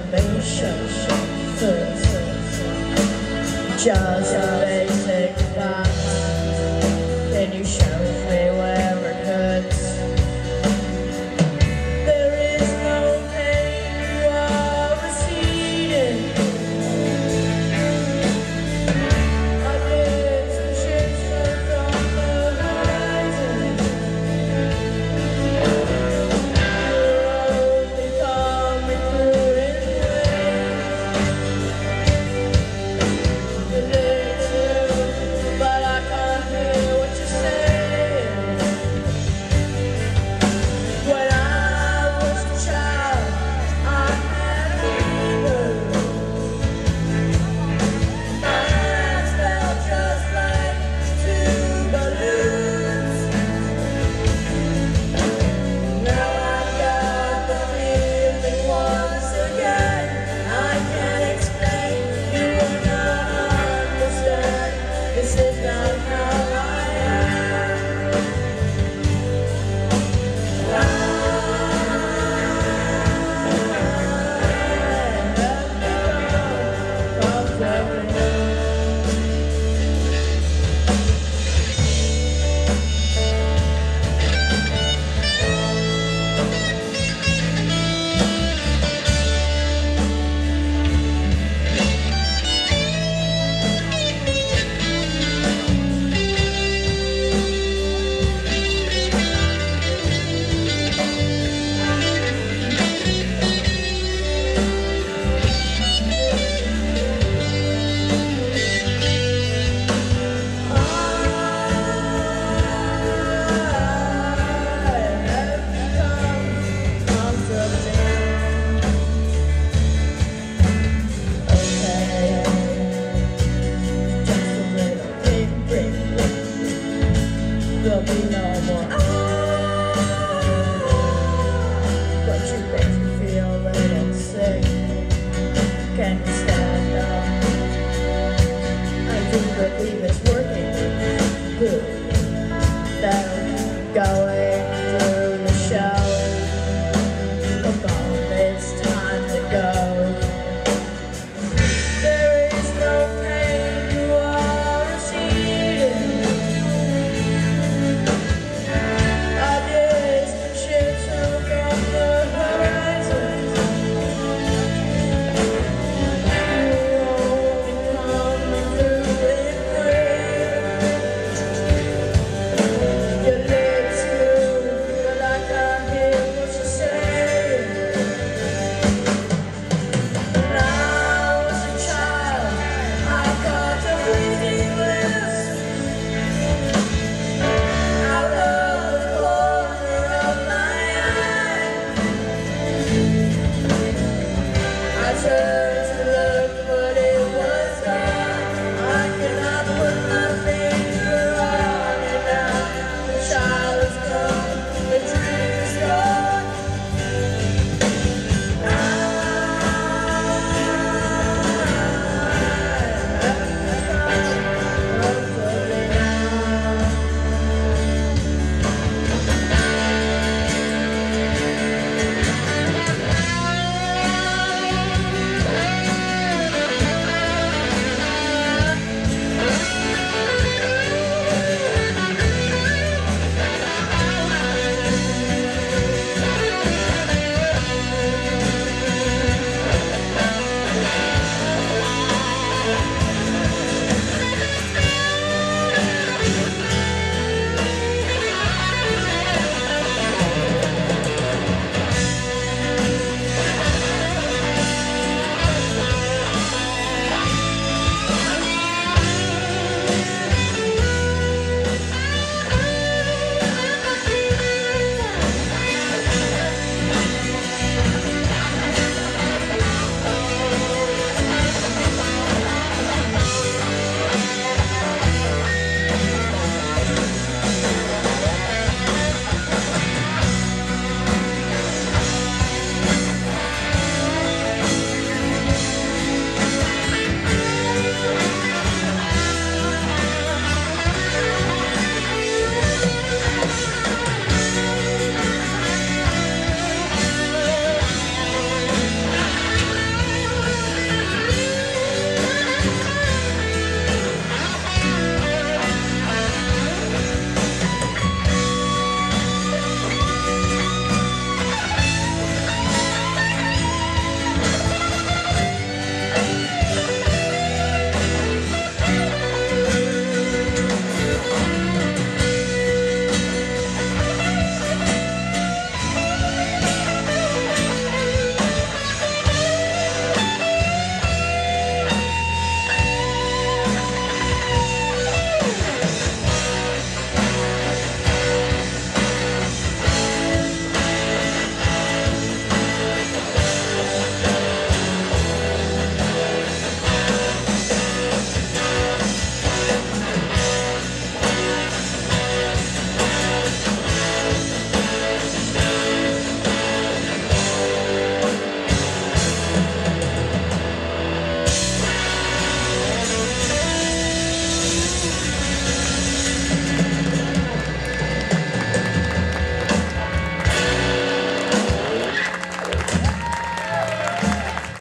information first. Just a basic fact. Can you show me where it hurts? There is no pain you are receding. I did some shit from the horizon. You're only coming through in waves. But I can't hear what you're saying. When I was a child, I had a fever. My hands felt just like two balloons. Now I've got the feeling once again. I can't explain, you will not understand. This is not how I am. I have become comfortable. There'll be no more. But you make me feel a little sick. Can you stand up? I do believe it's working. Good. Then going through the show. Come on, it's time to go. There is no pain, you are receding. I did some shit from the horizon. You're only coming through in waves. Your lips move, but I can't hear what you're saying. When I was a child, I caught a fleeting glimpse out of the corner of my eye. I turned